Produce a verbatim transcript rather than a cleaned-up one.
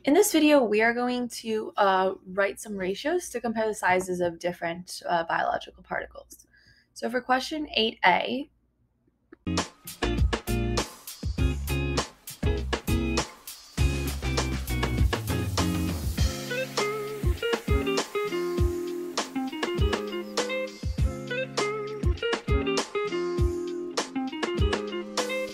In this video, we are going to uh, write some ratios to compare the sizes of different uh, biological particles. So for question eight A,